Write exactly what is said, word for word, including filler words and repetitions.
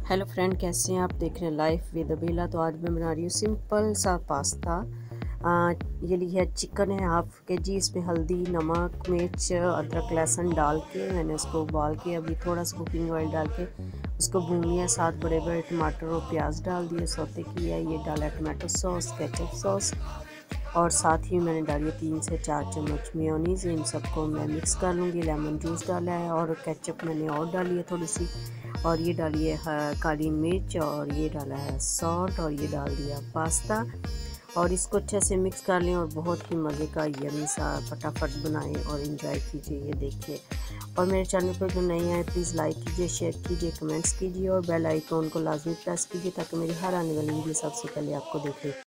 Hello friend, कैसे हैं आप? देख रहे हैं लाइफ विद अबीला। तो आज मैं बना रही हूँ सिंपल सा पास्ता। आ, ये ली है चिकन है हाफ के जी। इसमें हल्दी, नमक, मिर्च, अदरक, लहसुन डाल के मैंने उसको उबाल के अभी थोड़ा सा कुकिंग ऑयल डाल के उसको भून लिया। सात बड़े बड़े टमाटर और प्याज डाल दिए, सौते किया। ये डाला टमाटो सॉस, केचप सॉस और साथ ही मैंने डाली तीन से चार चम्मच मेयोनीज़। इन सबको मैं मिक्स कर लूँगी। लेमन जूस डाला है और केचप मैंने और डाली है थोड़ी सी, और ये डाली है काली मिर्च, और ये डाला है सॉल्ट, और ये डाल दिया पास्ता। और इसको अच्छे से मिक्स कर लें और बहुत ही मज़े का यमी सा फटाफट बनाएं और एंजॉय कीजिए। ये देखिए, और मेरे चैनल पर जो नए हैं प्लीज़ लाइक कीजिए, शेयर कीजिए, कमेंट्स कीजिए और बेल आइकॉन को लाजमी प्रेस कीजिए ताकि मेरी हर आने वाली वीडियो सबसे पहले आपको देखे।